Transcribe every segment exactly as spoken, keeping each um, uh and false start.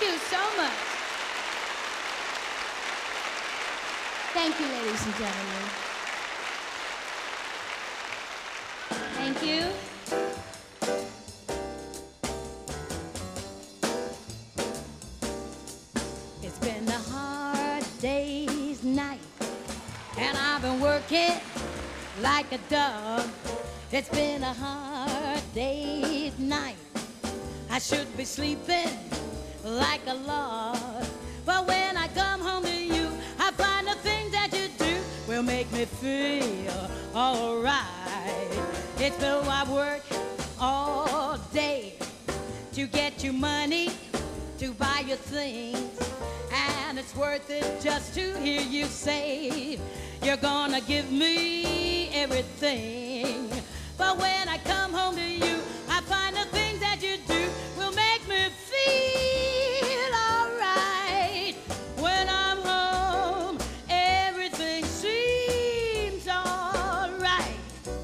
you so much. Thank you, ladies and gentlemen. Thank you. It's been a hard day's night, and I've been working like a dog. It's been a hard day's night. I should be sleeping like a log. But when I come home to you, I find the things that you do will make me feel alright. It's though I work all day to get you money to buy your things, and it's worth it just to hear you say you're gonna give me everything. But when I come home to you, I find the things that you do will make me feel alright. When I'm home, everything seems alright.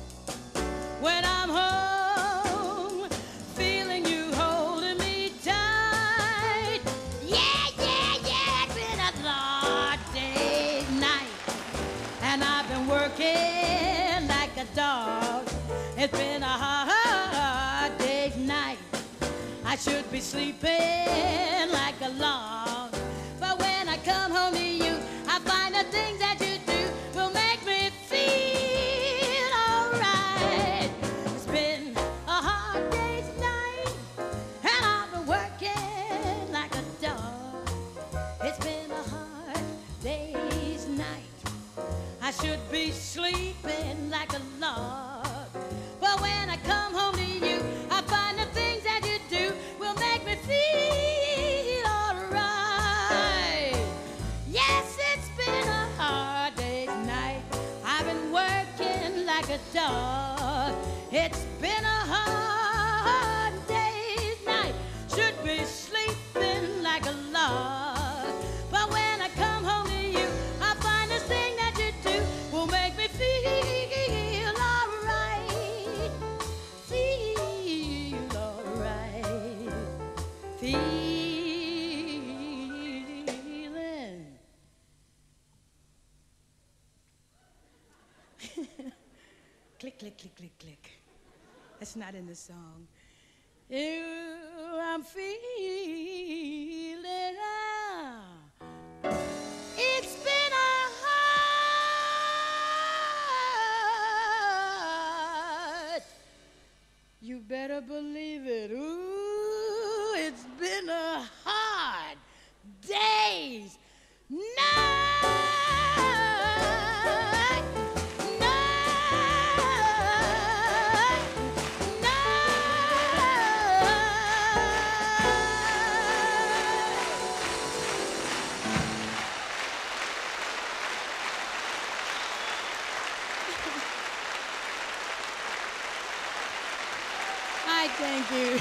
When I'm home, feeling you holding me tight. Yeah, yeah, yeah, it's been a hard day's night, and I've been working like a dog. It's been a hard day's night. I should be sleeping like a log. But when I come home to you, I find the things that you do will make me feel alright. It's been a hard day's night, and I've been working like a dog. It's been a hard day's night. I should be sleeping like a log. But when I come home to you, I find the things that you do will make me feel alright. Yes, it's been a hard day's night. I've been working like a dog. It's been a hard day's night. Should be sleeping like a log. But when I come home to you, I find this thing that you do will make me feel alright. Feel alright. Feeling. Click, click, click, click, click. That's not in the song. You, I'm feeling. Ah. It's been a hard. You better believe it. Ooh, it's been a hard day's night. Night. Hi, thank you.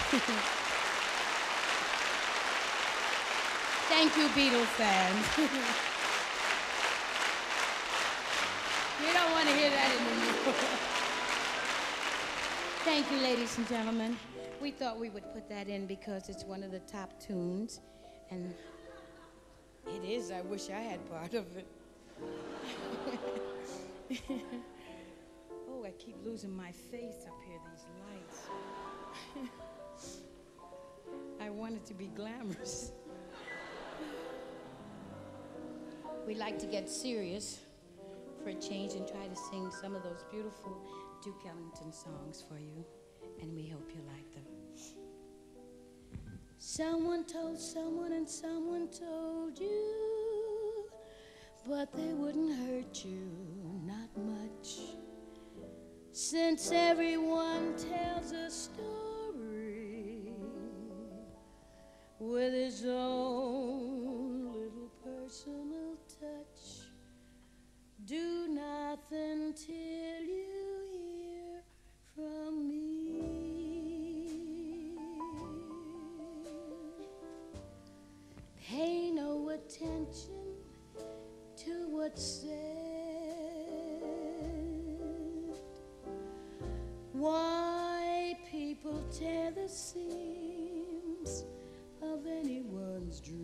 Thank you, Beatles fans. You don't want to hear that anymore. Thank you, ladies and gentlemen. We thought we would put that in because it's one of the top tunes, and it is. I wish I had part of it. Oh, I keep losing my face up here, these lights. I want it to be glamorous. We like to get serious for a change and try to sing some of those beautiful Duke Ellington songs for you, and we hope you like them. Someone told someone and someone told you, but they wouldn't hurt you, not much. Since everyone tells a story with his own little personal touch, do nothing till you hear from me. Pay no attention to what's said. Why people tear the seams of anyone's dream.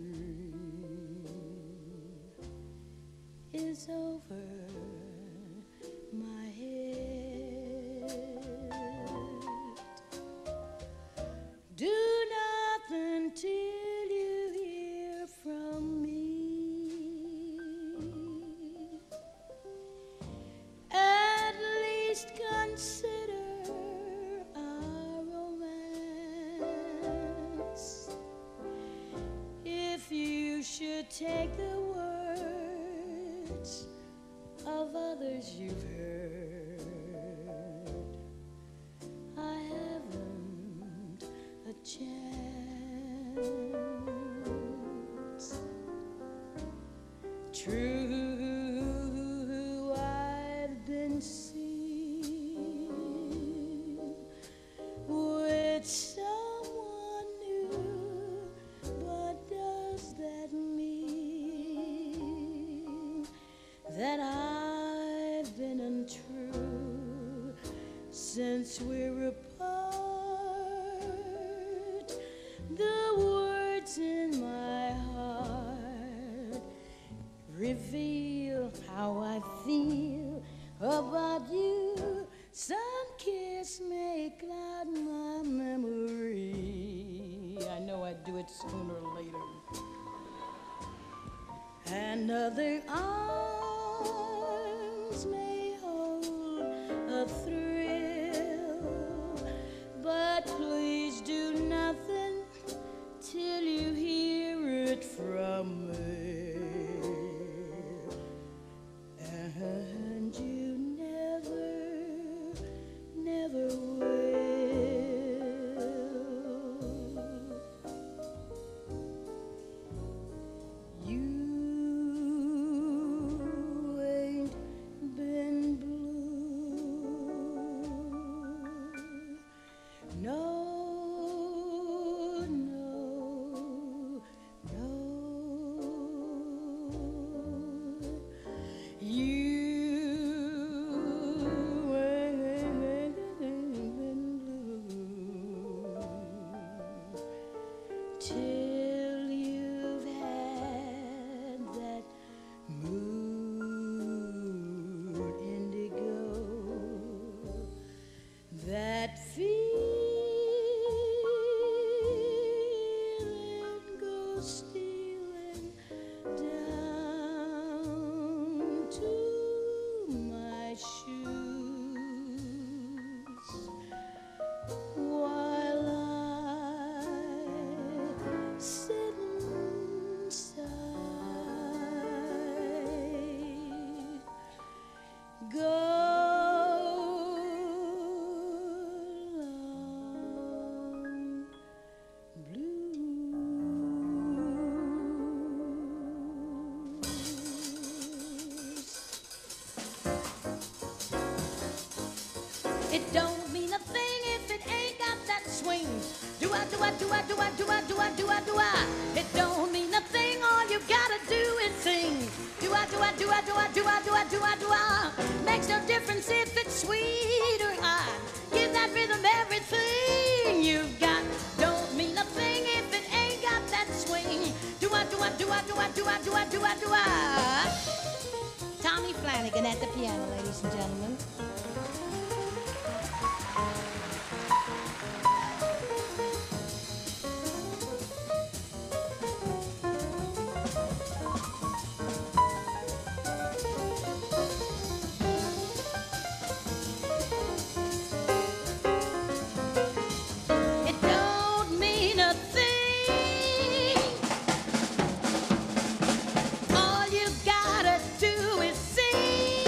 is over my head. Do nothing till you hear from me. At least consider our romance. If you should take the words of others you've heard, I haven't a chance. True, I've been seen with someone new, but does that mean that I've been untrue since we're apart? The words in my heart reveal how I feel about you. Some kiss may cloud my memory. I know I'd do it sooner or later. And other arms may hold a thrill, but please do nothing till you hear it from me. And you never, never will. You ain't been blue. No, no, no. You ain't been blue till you've had that mood indigo, that feeling goes stealing down to my shoes, while I sit inside. Go along, blues. It don't mean a thing if it ain't got that swing. Do I, do I, do I, do I, do I, do I, do I, do I? It don't mean a thing, all you gotta do is sing. Do I, do I, do I, do I, do I, do I, do I, do I? Makes no difference if it's sweet or hot. Give that rhythm everything you've got. Don't mean a thing if it ain't got that swing. Do I, do I, do I, do I, do I, do I, do I, do I? Tommy Flanagan at the piano, ladies and gentlemen. It don't mean a thing. All you gotta do is sing.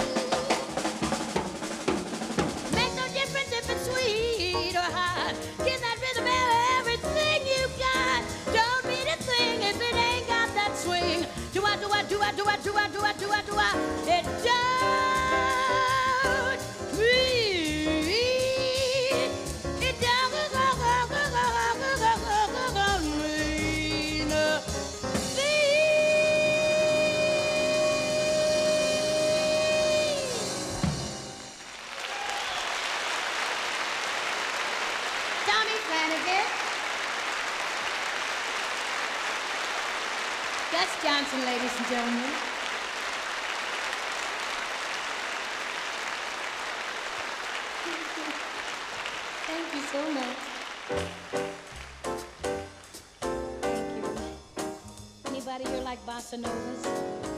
Make no difference if it's sweet or hot. Give that rhythm everything you got. Don't mean a thing if it ain't got that swing. Do I, do I, do I, do I, do I, do I, do I, do I? It don't mean. It don't mean a thing. Tommy Flanagan. Gus Johnson, ladies and gentlemen. Thank you so much. Thank you. Anybody here like bossa novas?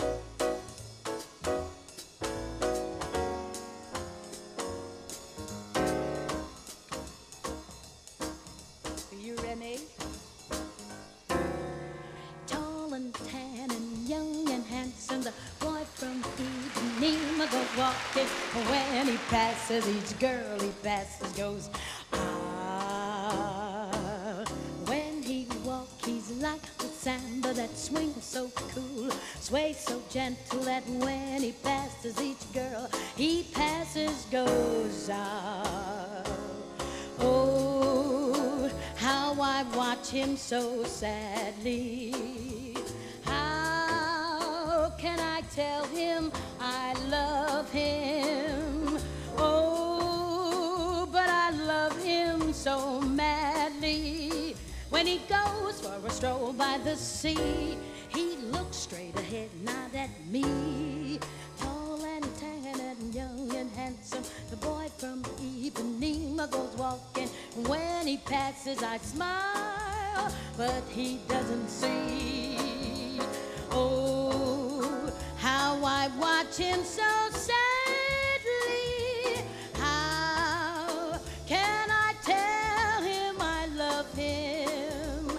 Are you ready? Tall and tan and young and handsome, the boy from Ipanema goes walking. When he passes, each girl he passes goes, ah. When he walks, he's like the samba that swings so cool, sways so gentle that when he passes, each girl he passes goes, ah. Oh, how I watch him so sadly. How can I tell him I love him? Oh, but I love him so madly. When he goes for a stroll by the sea, he looks straight ahead, not at me. Tall and tan and young and handsome, the boy from Ipanema goes walking. When he passes, I smile, but he doesn't see. Oh, how I watch him so sadly. How can I tell him I love him?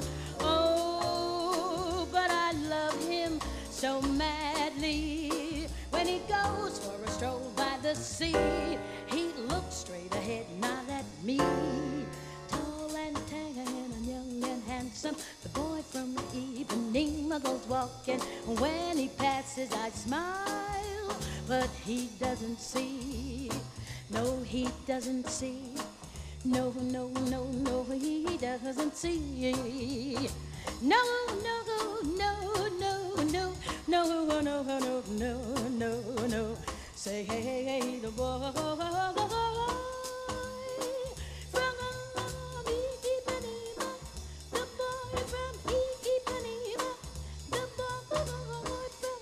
Oh, but I love him so madly. When he goes for a stroll by the sea, he looks straight ahead, not at me. Tall and tan and young and handsome, the boy from Ipanema goes walking. When he passes, I smile, but he doesn't see. No, he doesn't see. No, no, no, no, he doesn't see. No, no, no, no, no, no, no, no, no, no, no, no. Say, hey, hey, hey, the boy from Ipanema, the boy from Ipanema, the boy from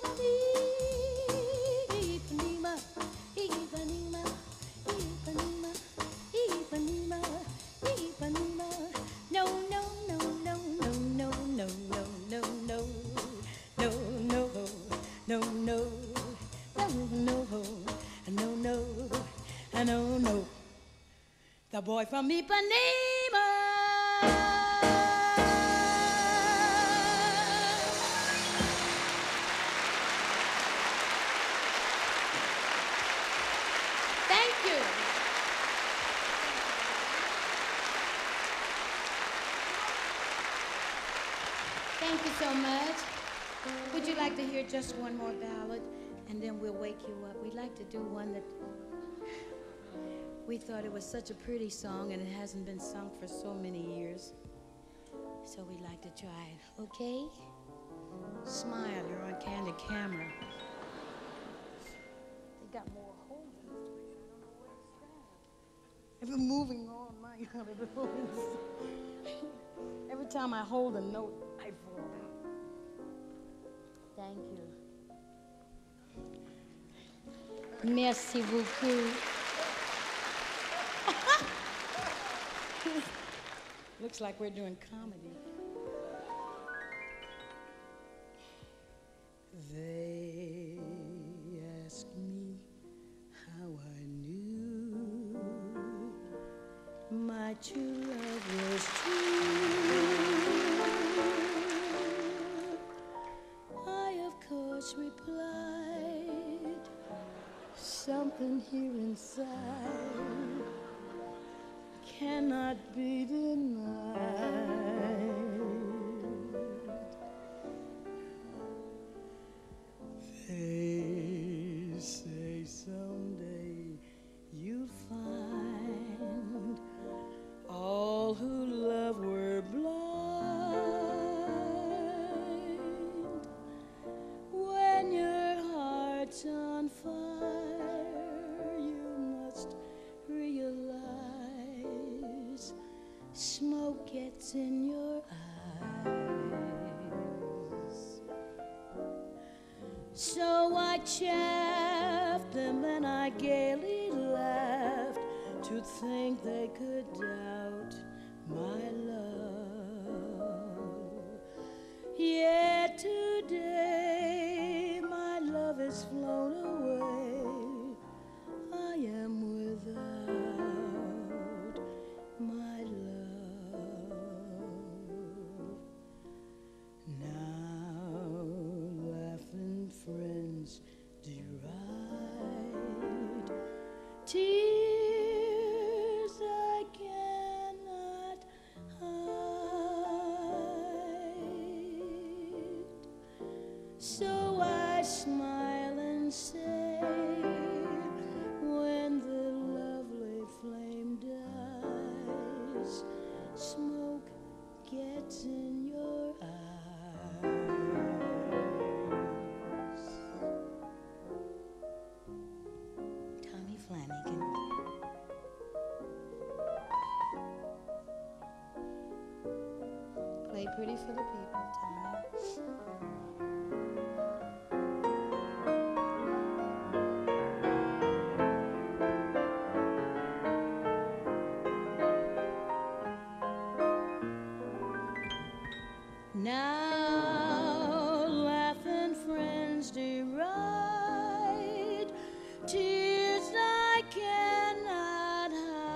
Ipanema, Ipanema, Ipanema, Ipanema, Ipanema. No, no, no, no, no, no, no, no, no, no, no, no, no, no, no, no, no, no, no. The boy from Ipanema. Thank you. Thank you so much. Would you like to hear just one more ballad, and then we'll wake you up? We'd like to do one that we thought it was such a pretty song, and it hasn't been sung for so many years. So we'd like to try it, okay? Smile, you're on candid camera. They got more holes in this place. I don't know where to stand. I've been moving all night out of the holes. Every time I hold a note, I fall. Thank you. Merci beaucoup. Looks like we're doing comedy. They ask me how I knew my true love was true. I, of course, replied, something here inside cannot be denied. They say someday you'll find all who love were blind. When your heart's on fire, you must realize smoke gets in your eyes. So I chaffed them and I gaily laughed, to think they could doubt my love. Yet today my love has flown away. I am without my love. Now laughing friends deride, tears I cannot hide. So I smile and say, when the lovely flame dies, smoke gets in your eyes. Tommy Flanagan. Play pretty for the people, Tommy. Now laughing friends deride, tears I cannot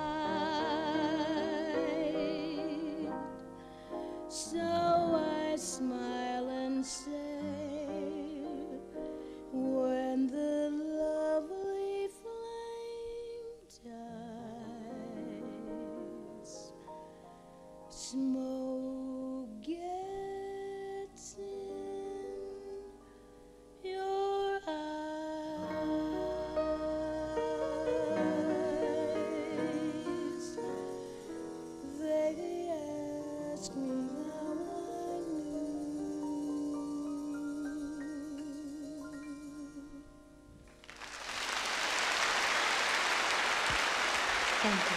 hide. So I smile and say, when the lovely flame dies, smoke gets in your eyes. They ask me how I knew. Thank you.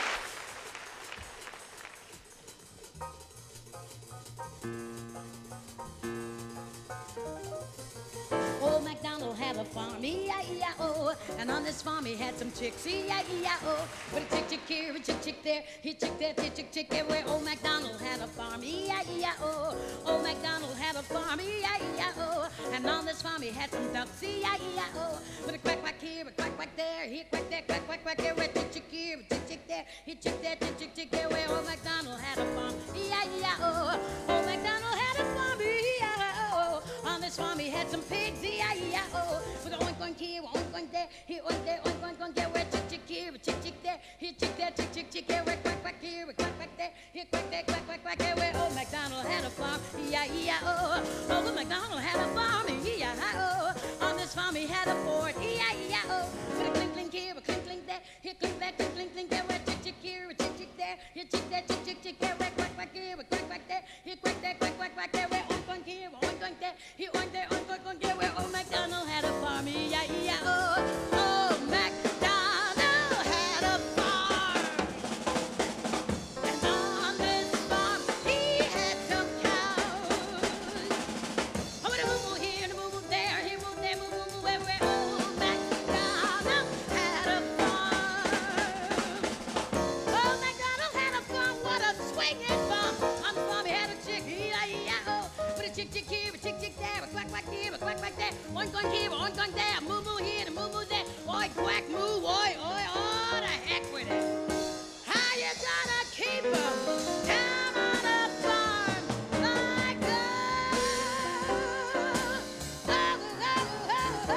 Old MacDonald had a farm, E I E I O, and on this farm he had some chicks, E I E I O. But a chick, chick here, a chick, chick there, he chick there, chick, chick, chick everywhere. Old MacDonald had a farm, E I E I O. Old MacDonald had a farm, E I E I O, and on this farm he had some ducks, E I E I O. But a quack, quack here, a quack, quack there, he quack there, quack, quack, quack everywhere. Chick, chick here, a chick, chick there, he chick there, chick, chick, chick everywhere. Old MacDonald had a farm, E I E I O. Old MacDonald had a farm, E I E I O. On this farm he had some pigs, E I E I O. With a oink oink here, oink oink there, here oink there, oink oink oink there. Where chick chick here, a chick chick there, here chick there, chick chick chick there. Where quack quack here, a quack quack there, here quack there, quack quack quack there. Where old MacDonald had a farm, E I E I O. Old MacDonald had a farm, E I E I O. On this farm he had a fort, E I E I O. With a clink clink here, a clink clink there, here clink there, clink clink clink there. Where chick chick here, a chick chick there, here chick there, chick chick chick there. Where quack quack here, a quack quack there, here quack there, quack quack quack there. Where oink oink here, oink oink there, here oink there, oink oink oink there. Where old MacDonald had a farm, E I E I O. Old MacDonald had a farm, and on this farm he had some cows. Oh, and a moo moo here, and a moo moo there, here moo there, moo moo moo. Where, where old MacDonald had a farm. Old MacDonald had a farm, what a swinging farm. On the farm he had a chick, E I E I O. With a chick chick here, a chick chick there, a quack quack here, a quack quack there. Oink oink here, oink oink there, moo moo here, and a moo moo there. Oi quack moo, oi oi, oh the heck with it. How you gonna keep 'em down on a farm like that? Oh, oh, oh, oh,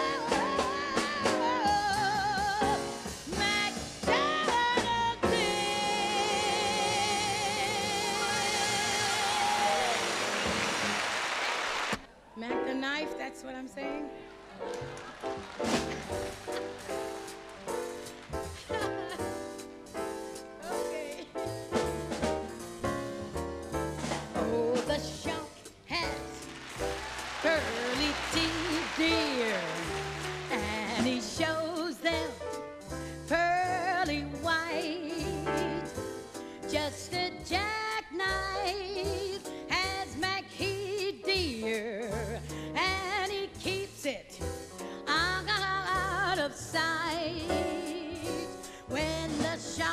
oh, MacDonald did. Mac the knife, that's what I'm saying. Okay. Oh, the shark has curly teeth, dear, and he shows them pearly white. Just a jackknife has Mac he, dear, and he keeps it out of sight. When the shark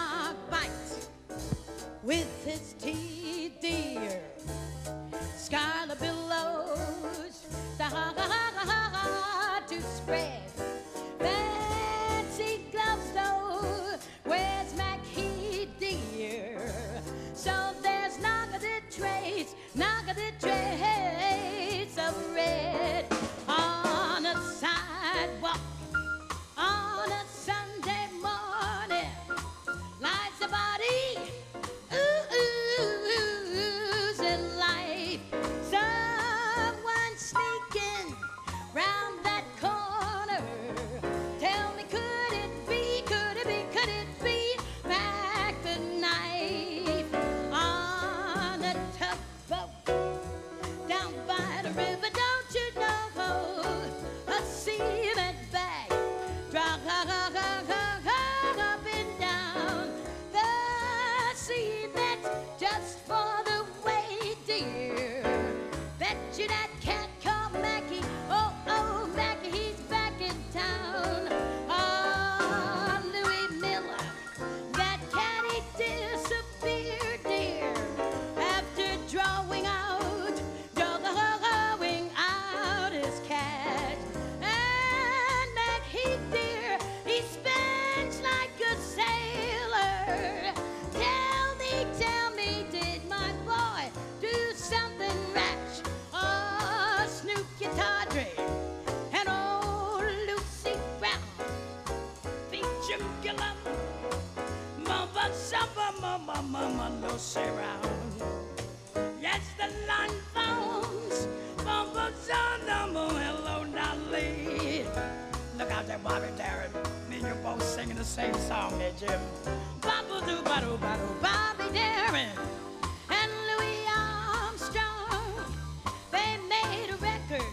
the trace of red on a sidewalk on a Sunday morning. Lies a body, ooh, oozing life. Someone sneaking round that corner. Tell me, could it be, could it be, could it be back the knife on a tugboat down by the river? Don't you know a cement bag drop up and down the cement just for the way, dear. Bet you that cat called Mackie, oh, oh, Mackie, he's back in town. Ah, Louis Miller, that cat, he disappeared, dear, after drawing out, drawing out his cash. And Mackie, dear, he spends like a sailor. Tell me, tell me, did my boy do something rash? Oh, Snooky Tawdry and old Lucy Brown, feature Gillum, Mama Summer, Mama, Mama, Lucy Brown. Yes, the line phones, Mama Sonamo, hello, Dolly. Look out there, Bobby Darin. Me and you both singing the same song there, Jim. Bobble doo bado bado, Bobby Darin and Louis Armstrong. They made a record.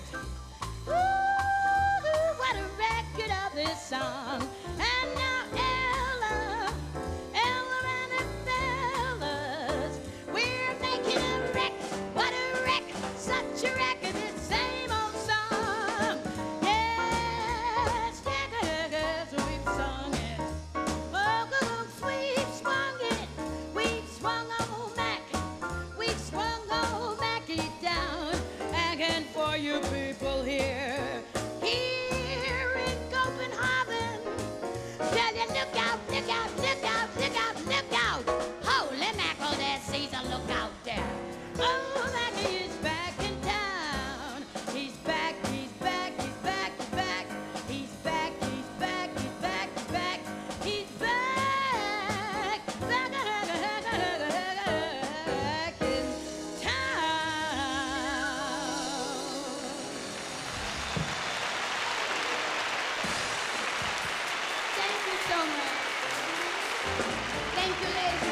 Ooh, what a record of this song. And now Ella, Ella and her fellas, we're making a record. What a record, such a record, this same old song. Yes, yes, we've sung it. Oh, we've swung it. We've swung old Mac. We've swung old Mackie down. And for you people here, here in Copenhagen, tell you, look out, look out, look out, look out, look out. Holy mackerel, there's Caesar, look out there. Oh, Mackie is back in town. He's back, he's back, he's back, he's back. He's back, he's back, he's back, he's back. He's back, back, back in town. Thank you so much. Thank you, ladies